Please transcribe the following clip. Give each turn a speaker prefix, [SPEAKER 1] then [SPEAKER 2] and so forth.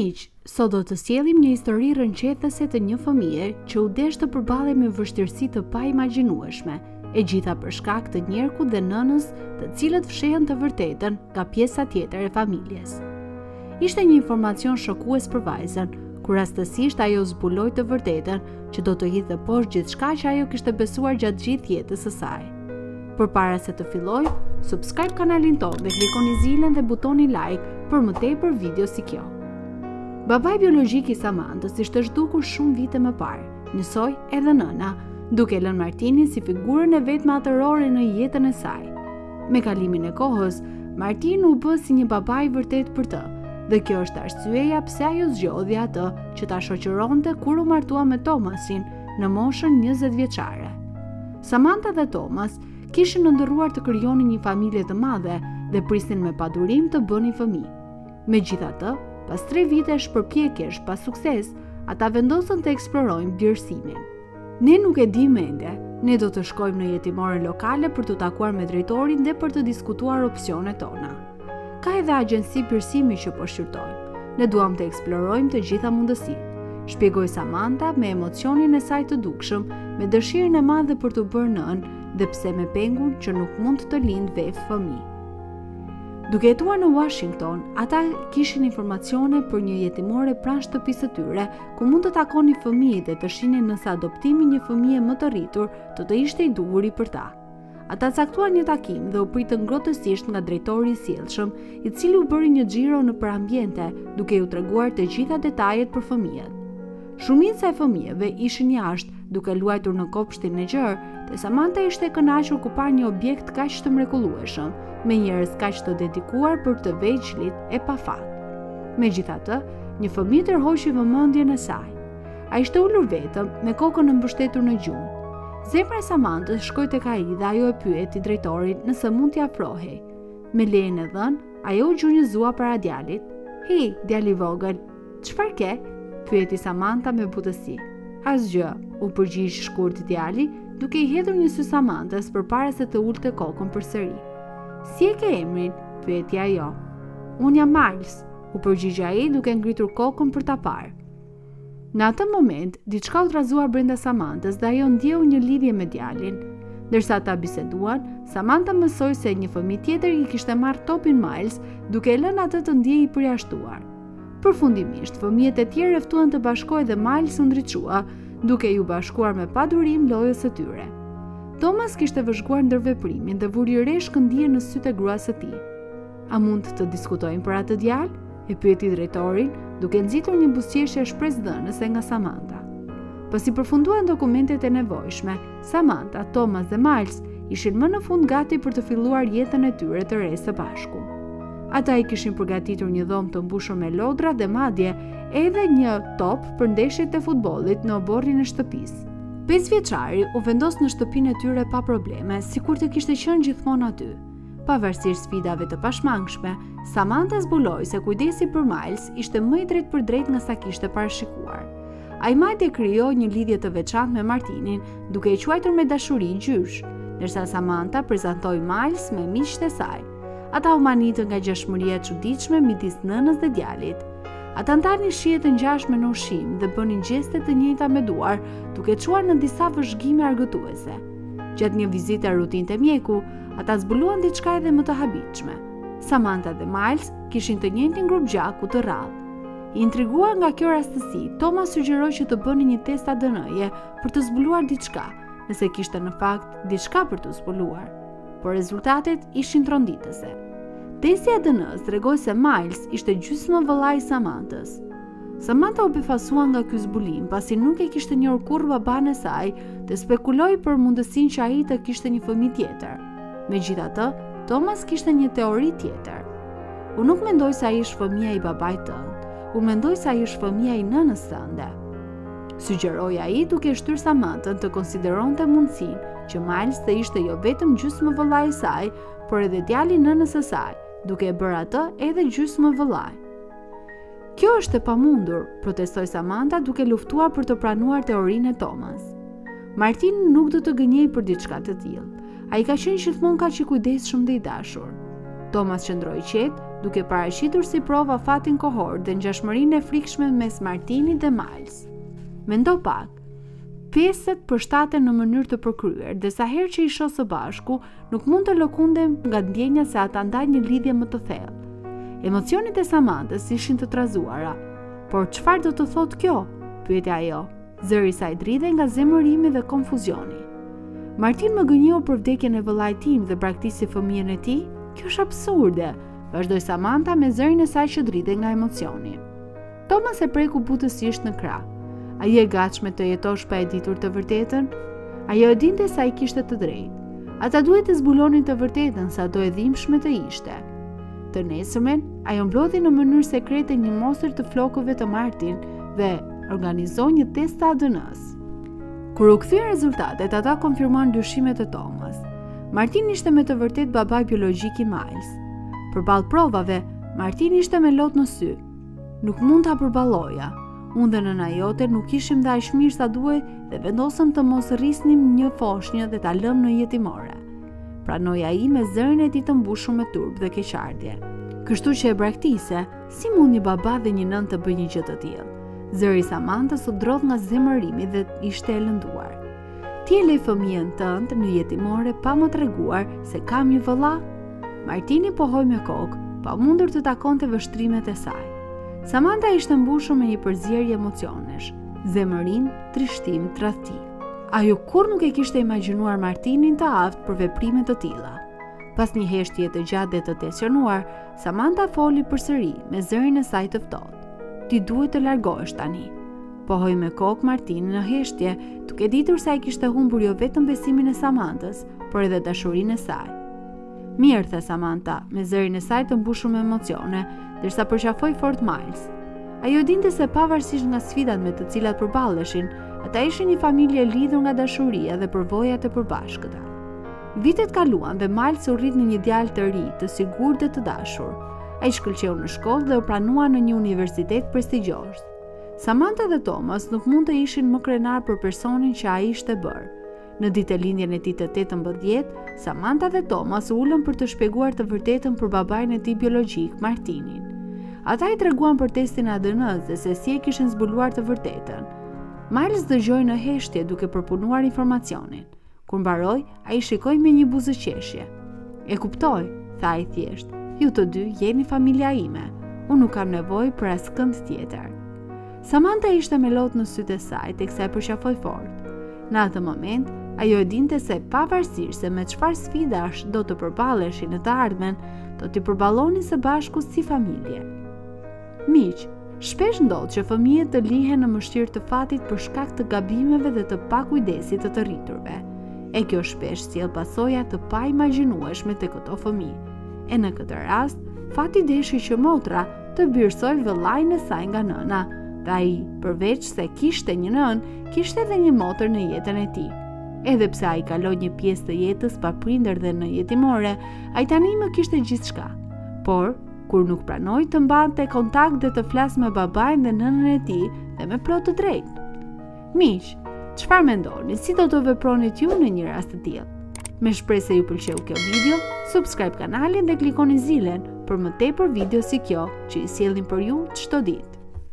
[SPEAKER 1] Miq, sot do të sjellim një histori rënqethëse të një fëmie që u desh të përballej me vështirësi të paimagjinueshme, e gjitha për shkak të njerkut dhe nënës, të cilët fshehen të vërtetën nga pjesa tjetër e familjes. Ishte një informacion shokues për vajzën, kur rastësisht ajo zbuloi të vërtetën që do të hidhte poshtë gjithçka që ajo kishte besuar gjatë gjithë jetës së saj. Përpara se të filloj, subscribe kanalin tonë dhe klikoni zilën dhe butoni like për më tepër video si kjo. Babai biologjik i Samantës ishte zhdukur shumë vite më parë, njësoj edhe nëna, duke lënë Martinin si figurën e vetme atërore në jetën e saj. Me kalimin e kohës, Martin u bë si një babai vërtet për të, dhe kjo është arsyeja pse ajo zgjodhi atë që ta shoqëronte kur u martua me Thomasin në moshën 20 vjeçare. Samantha dhe Thomas kishin ndërruar të krijonin një familje të madhe dhe prisnin me padurim të bënin fëmijë. Megjithatë, pas 3 vitesh përpjekjesh pa sukses, ata vendosën të eksplorojnë vlerësimin. Ne nuk e dim ende, ne do të shkojmë në jetimore lokale për të takuar me drejtorin dhe për të diskutuar opsionet tona. Ka edhe agjenci pirësimi që po shqyrtojmë. Ne duam të eksplorojmë të gjitha mundësitë, shpjegoi Samantha me emocionin e saj të dukshëm, me dëshirën e madhe për të bërë nënë dhe pse me pengun që nuk mund të lindë vetë fëmijë. Duke jetuar në Washington, ata kishin informacione për një jetimore pranë shtëpisë së tyre, ku mund të takonin fëmijët dhe të shihnin nëse adoptimi një fëmie më të rritur të ishte i duhur për ta. Ata caktuan një takim dhe u pritën ngrohtësisht nga drejtori i sjellshëm, i cili u bëri një xhiro nëpër ambiente, duke u treguar të gjitha detajet për fëmijët. Shumica e fëmijëve ishin jashtë, duke luajtur në kopshtin e gjerë, dhe Samantha ishte e kënaqur kur pa një objekt kaq të mrekullueshëm, me njerëz kaq të dedikuar për të veçlit e pafat. Megjithatë, një fëmijë tërhoqi vëmendjen e saj. Ai ishte ulur vetëm, me kokën e mbështetur në gjumë. Zemra e Samantës shkoi tek ai dhe ajo e pyeti drejtorin nëse mund t'i afrohej. Me lejen e dhënë, ajo u gjunjëzua para djalit. "Hi, djali i vogël, çfarë ke?" pyeti Samantha me butësi. "Asgjë", u përgjigj shkurt djali, duke i hedhur një sy Samantës përpara se të ulte kokën përsëri. "Si e ke emrin?" pyeti ajo. "Unë jam Miles", u përgjigj ai duke ngritur kokën për ta parë. Në atë moment, diçka u trazuar brenda Samantës dhe ajo ndjeu një lidhje me djalin. Ndërsa ata biseduan, Samantha mësoi se një fëmijë tjetër i kishte marrë topin Miles, duke lënë atë të ndjejë i përjashtuar. Përfundimisht, fëmijët e tjerë ftuan të bashkohej dhe Miles u ndriçua, duke ju bashkuar me padurim lojës së tyre. Thomas kishte vëzhguar ndërveprimin dhe vuri re shkëndije në sytë e gruas së tij. "A mund të diskutojmë për atë djalë?" e pyeti drejtorin, duke nxitur një buzëqeshje shpresdhënëse nga Samantha. Pasi përfunduan dokumentet e nevojshme, Samantha, Thomas dhe Miles ishin më në fund gati për të filluar jetën e tyre të re së bashku. Ata i kishin përgatitur një dhomë të mbushur me lodra dhe madje edhe një top për ndeshjet e futbollit në oborrin e shtëpisë. 5 vjeçari u vendos në shtëpinë e tyre pa probleme, sikur të kishte qenë gjithmonë aty. Pavarësisht sfidave të pashmangshme, Samantha zbuloi se kujdesi për Miles ishte më i drejtë për drejtë nga sa kishte parashikuar. Ai madje krijoi një lidhje të veçantë me Martinin, duke e quajtur me dashuri gjysh, ndërsa Samantha prezantoi Miles me miqtë e saj. Ata u manitën nga gjashmëria e çuditshme midis nënës dhe djalit. Ata ndanin shije të ngjashme në ushqim dhe bënin gjeste të njëjta me duar, duke çuar në disa vëzhgime argëtuese. Gjatë një vizite rutinë te mjeku, ata zbuluan diçka edhe më të habitshme. Samantha dhe Miles kishin të njëjtin grup gjaku të rrallë. Intriguar nga kjo rastësi, Thomas sugjeroi që të bënin një test ADN-je për të zbuluar diçka, nëse kishte në fakt diçka për të zbuluar. Por rezultatet ishin tronditëse. Testi ADN-s tregoi se Miles ishte gjysmë vëllai i Samanthës. Samantha u befasua nga ky zbulim, pasi nuk e kishte njohur kurrë baban e saj dhe spekuloi për mundësinë që ai të kishte një fëmijë tjetër. Megjithatë, Thomas kishte një teori tjetër. "Unë nuk mendoj se ai është fëmia i babait tënd. Unë mendoj se ai është fëmia i nënës tënde", sugjeroi ai duke shtyrë Samanthën të konsideronte mundësinë që Miles të ishte jo vetëm gjysmë vëllai i saj, por edhe djali i nënës së saj, duke e bërë atë edhe gjysmë vëllai. "Kjo është e pamundur", protestoi Samantha duke luftuar për të pranuar teorinë e Thomas. "Martin nuk do të gënjej për diçka të tillë. Ai ka qenë gjithmonë kaq i kujdesshëm dhe i dashur." Thomas qëndroi qetë, duke parashitur si prova fatin kohor dhe ngjashmërinë e frikshme mes Martinit dhe Miles. Mendo pak, pjesët përshtaten në mënyrë të përkryer dhe sa herë që i shoh së bashku, nuk mund të lëkundem nga ndjenja se ata ndajnë një lidhje më të thellë. Emocionet e Samantës ishin të trazuara. Por çfarë do të thotë kjo? Pyeti ajo. Zëri i saj dridhe nga zemërimi dhe konfuzioni. Martin më gënjeu për vdekjen e vëllait tim dhe braktisë fëmijën e tij? Kjo është absurde, vazhdoi Samantha me zërin e saj që dridhe nga emocioni. Thomas e preku butësisht në krah. A je gatshme të jetosh pa e ditur të vërtetën? Ajo e dinte sa i kishte të drejtë. Ata duhet të zbulonin të vërtetën sa do e dhimbshme të ishte. Të nesërmen, ajo mblodhi në mënyrë sekrete një mostër të flokëve të Martin dhe organizoi një test të ADN-s. Kur u kthyen rezultatet, ata konfirmuan dyshimet e Thomas. Martin ishte me të vërtet babai biologjik i Miles. Përballë provave, Martin ishte me lot në sy. Nuk mund ta përballoja. Unë dhe nëna jote nuk ishim dhe aq mirë sa duhej dhe vendosëm të mos rrisnim një foshnjë dhe ta lëm në jetimore. Pranoi ai me zërin e tij të mbushur me turp dhe keqardhje. Kështu që e braktise, si mund një baba dhe një nën të bëjë një gjë të tillë? Zëri i Samantës u drodh nga zemërimi dhe ishte e lënduar. Ti e lej fëmijën tënd në jetimore pa më treguar se kam një vëlla? Martini pohoi me kokë, pa mundur të takonte vështrimet e saj. Samantha ishte mbushur me një përzierje emocionesh, zemërim, trishtim, tradhti. Ajo kur nuk e kishte imagjinuar Martinin të aftë për veprime të tilla. Pas një heshtje të gjatë dhe të tensionuar, Samantha foli përsëri me zërin e saj të ftohtë. Ti duhet të largohesh tani. Pohoi me kokë Martinin në heshtje, duke ditur se ai kishte humbur jo vetëm besimin e Samanthës, por edhe dashurinë e saj. Mirë, the Samantha, me zërin e saj të mbushur me emocione, derisa përqafoi fort Miles. Ajo dinte se pavarësisht nga sfidat me të cilat përballeshin, ata ishin një familje lidhur nga dashuria dhe përvojat e përbashkëta. Vitet kaluan dhe Miles u rrit në një djalë të ri, të sigurt dhe të dashur. Ai shkëlqeu në shkollë dhe u pranua në një universitet prestigjioz. Samantha dhe Thomas nuk mund të ishin më krenar për personin që ai ishte bërë. Në ditëlindjen e tij të 18, Samantha dhe Thomas ulën për të shpjeguar të vërtetën për babain e tij biologjik, Martinin. Ata i treguan për testin ADN-s dhe se si e kishin zbuluar të vërtetën. Miles dëgjoi në heshtje duke përpunuar informacionin. Kur mbaroi, ai shikoi me një buzëqeshje. E kuptoj, tha ai thjesht. Ju të dy jeni familja ime. Unë nuk kam nevojë për askënd tjetër. Samantha ishte me lot në sytë e saj teksa e përqafoi fort. Në atë moment, ajo e dinte se pavarësisht se me çfarë sfidash do të përballeshin në të ardhmen, do t'i përballonin së bashku si familje. Miq, shpesh ndodh që fëmijët të lihen në mëshirë të fatit për shkak të gabimeve dhe të pakujdesit të rriturve. E kjo shpesh sjell pasoja të paimagjinueshme tek këto fëmijë. E në këtë rast, fati deshi që motra të byrsoj vëllain e saj nga nëna, dhe ai, përveç se kishte një nën, kishte edhe një motër në jetën e tij. Edhe pse ai kaloi një pjesë të jetës pa prindër dhe në jetimore, ai tani më kishte gjithçka. Por, kur nuk pranoi të mbante kontakt dhe të flasë me babain dhe nënën e tij dhe me plot të drejtë. Miq, çfarë mendoni? Si do të veproni ju në një rast të tillë? Me shpresë se ju pëlqeu kjo video, subscribe kanalin dhe klikoni zilen për më tepër video si kjo që i sjellim për ju çdo ditë.